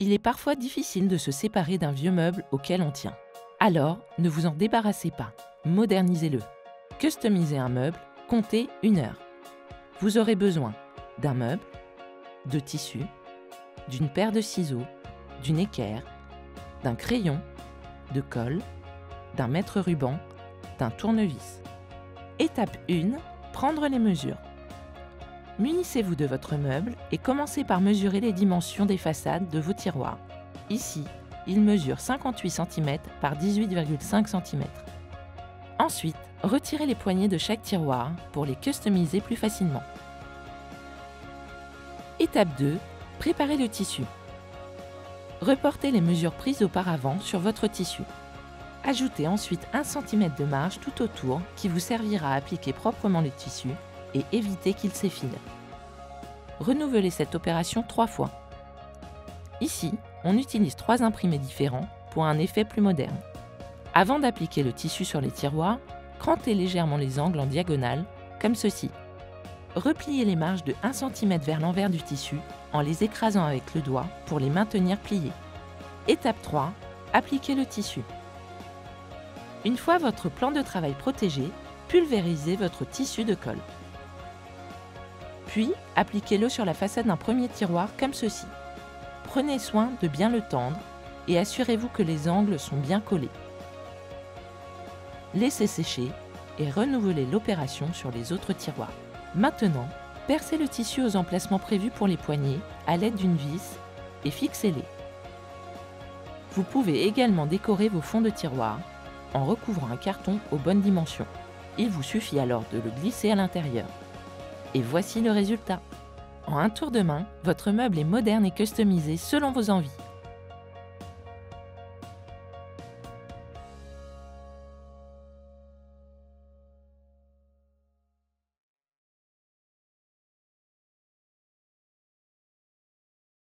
Il est parfois difficile de se séparer d'un vieux meuble auquel on tient. Alors, ne vous en débarrassez pas, modernisez-le. Customiser un meuble, comptez 1 heure. Vous aurez besoin d'un meuble, de tissu, d'une paire de ciseaux, d'une équerre, d'un crayon, de colle, d'un mètre-ruban, d'un tournevis. Étape 1, prendre les mesures. Munissez-vous de votre meuble et commencez par mesurer les dimensions des façades de vos tiroirs. Ici, il mesure 58 cm par 18,5 cm. Ensuite, retirez les poignées de chaque tiroir pour les customiser plus facilement. Étape 2, préparez le tissu. Reportez les mesures prises auparavant sur votre tissu. Ajoutez ensuite 1 cm de marge tout autour qui vous servira à appliquer proprement le tissu et éviter qu'il s'effile. Renouvelez cette opération 3 fois. Ici, on utilise 3 imprimés différents pour un effet plus moderne. Avant d'appliquer le tissu sur les tiroirs, crantez légèrement les angles en diagonale, comme ceci. Repliez les marges de 1 cm vers l'envers du tissu en les écrasant avec le doigt pour les maintenir pliés. Étape 3, appliquez le tissu. Une fois votre plan de travail protégé, pulvérisez votre tissu de colle. Puis, appliquez-le sur la façade d'un premier tiroir comme ceci. Prenez soin de bien le tendre et assurez-vous que les angles sont bien collés. Laissez sécher et renouvelez l'opération sur les autres tiroirs. Maintenant, percez le tissu aux emplacements prévus pour les poignées à l'aide d'une vis et fixez-les. Vous pouvez également décorer vos fonds de tiroir en recouvrant un carton aux bonnes dimensions. Il vous suffit alors de le glisser à l'intérieur. Et voici le résultat. En un tour de main, votre meuble est moderne et customisé selon vos envies.